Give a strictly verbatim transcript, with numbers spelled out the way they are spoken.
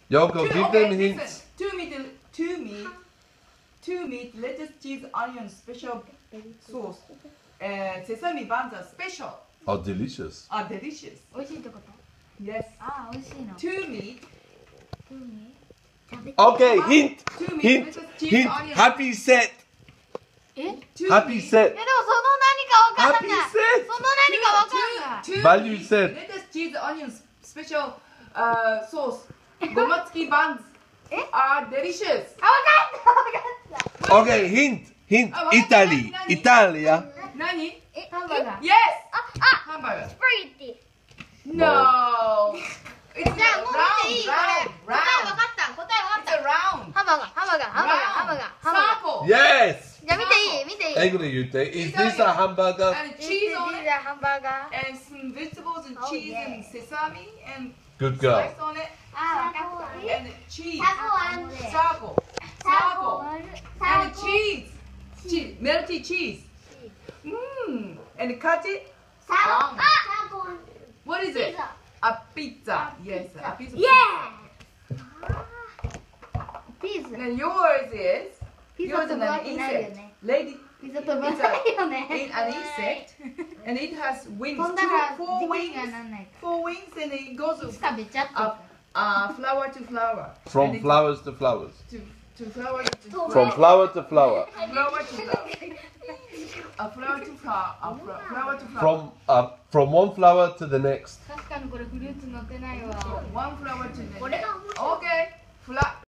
Yoko, Two, give okay, them listen. hints. Two meat, two meat, two meat, lettuce, cheese, onion, special sauce. Uh, sesame buns are special. Oh, delicious. Are delicious. 美味しいってこと Yes. ああ、美味しいの Two meat, 海食べ Okay, hint. two meat, Hint. lettuce, cheese, Hint. onion. Happy set. え Two Happy meat, え、 set. でもその何かわかん Happy ない set. その何かわかんない Two, two Value meat, set. lettuce, cheese, onion, special uh, sauce. Gomatsuki buns え are delicious. あ、わかったわかった Okay, hint. Hint. Ah, wala Italy. na, nani? Italia. Nani? え、ハンバーガー Yes. あ、あ、 Hamburger. スパゲッティ No. It's じゃあもう見ていいこれ round, 答えわ round, かった答えわか round. っ It's a round. たハンバーガーハンバーガーハンバーガーハンバーガーハンバーガー Circle. Yes. じゃあ見ていい見ていい英語で言って。Is this a hamburger? And チ cheese ー on ズ it. ハンバーガー And some vegetables and Oh, cheese yeah. and sesame and Good girl. slice on it. あ、わかった And cheese. タコあんで Circle. タ Circle. コ And cheese. Cheese. Melty cheese. Mmm. And cut it. タコあ What is it? A pizza. Yes, a pizza. イエーイピザ And yours is ピザ yours 飛 is ぶわ an けないよ insect. ね Lady ピザ飛ぶわけないよね in an insect and it has wings. 飛んだ Two, ら four 時 wings. 期がなんないか Four wings and it goes らいつかべちゃって up uh, flower to flower. From And it- flowers to flowers. to to flower to flower. From flower to flower. flower to flower. A flower to flower. A flo- flower to flower. From uh, from one flower to the next. 確かにこれフルーツ乗ってないわ One flower to the これ next. が面白い Okay. Fla-